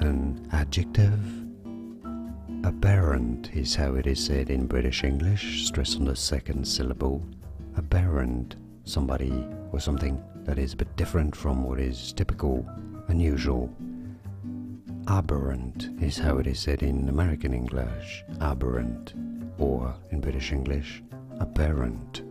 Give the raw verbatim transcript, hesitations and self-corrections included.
an adjective. Aberrant is how it is said in British English, stress on the second syllable. Aberrant, somebody or something that is a bit different from what is typical, unusual. Aberrant is how it is said in American English, aberrant, or in British English, aberrant.